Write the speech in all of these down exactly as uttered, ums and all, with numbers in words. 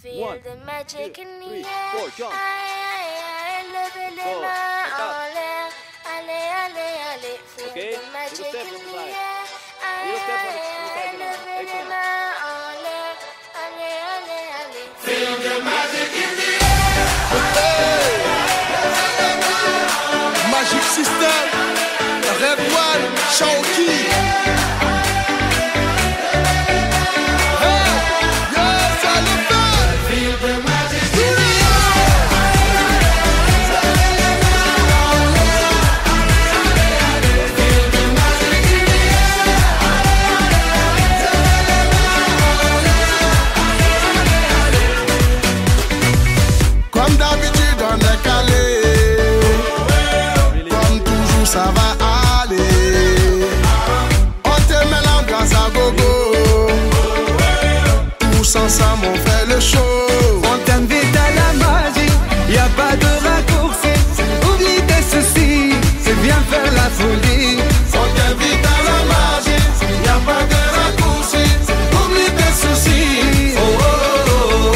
Feel the magic in the air. Levez les mains en l'air. Allez, allez, allez. Feel the magic in the air. Levez les mains en l'air. Allez, allez, allez. Feel the magic in the air. Magic System, Red One, Shaoki. Ça va aller. On te met l'ambiance à gogo. Tous ensemble on fait le show. On t'invite à la magie, y a pas de raccourci. Oublie tes soucis, c'est bien faire la folie. On t'invite à la magie, y a pas de raccourci. Oublie tes soucis. Oh, oh, oh, oh.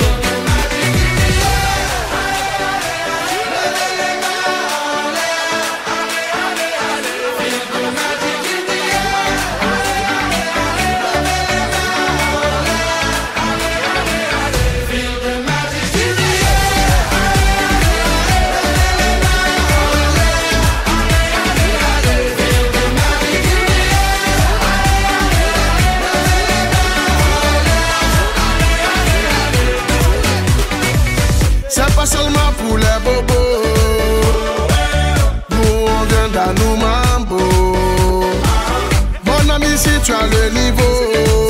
C'est pas seulement pour les bobos. Nous on vient d'Anoumambo. Mon ami, si tu as le niveau,